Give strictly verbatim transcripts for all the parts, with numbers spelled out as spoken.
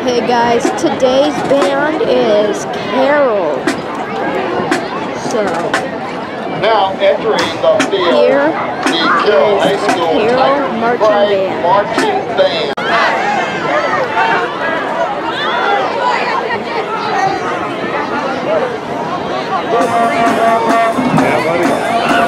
Okay guys, today's band is Carol. So now entering the field, here the Carroll High is the School Carol Marching Band. Marching Band. Yeah, buddy.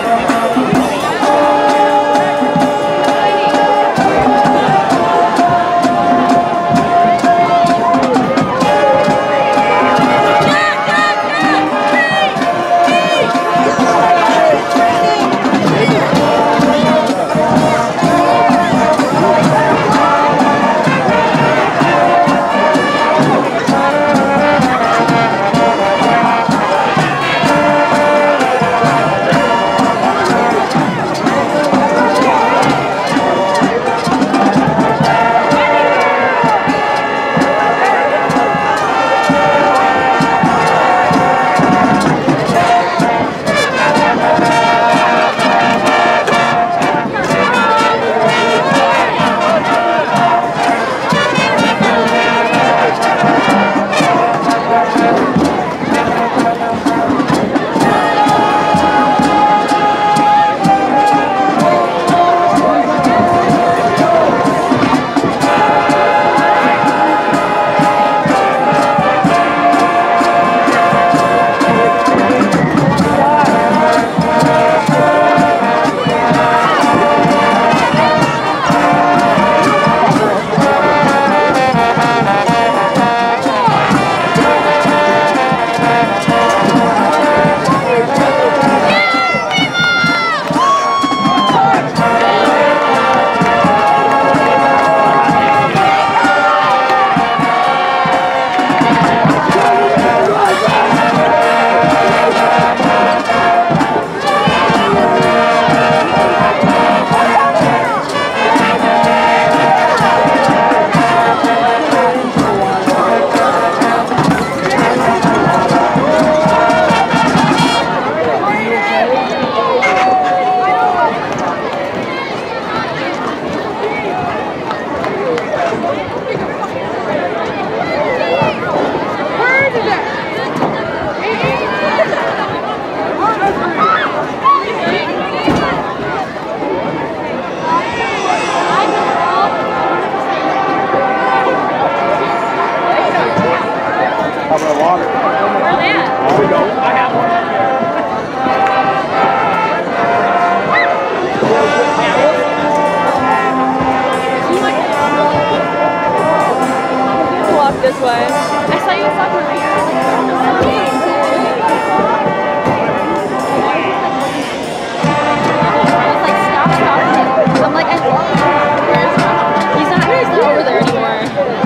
This way. I saw you somewhere. It's like stop, stop. I'm like, I love him. He's not, he's not over there anymore.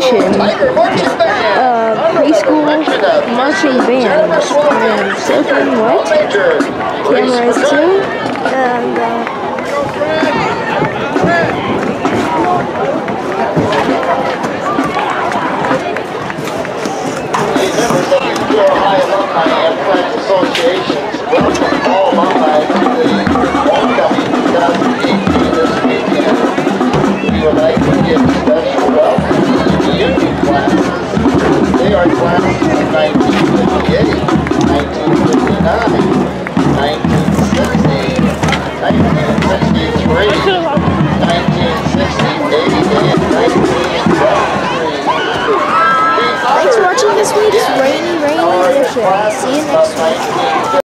edition Tiger marching band. of preschool marching bands. And Surfing What? Major. Cameras too. And uh, Members of the Pure High Alumni and Friends Associations welcome all alumni to the homecoming twenty eighteen this weekend. We would like to give special welcome to the union classes. They are classes of nineteen fifty-eight, nineteen fifty-nine, nineteen sixty, nineteen sixty-three, nineteen sixty-eight, and nineteen seventy-three. thanks for watching this week's Rainy Rainy edition. See you next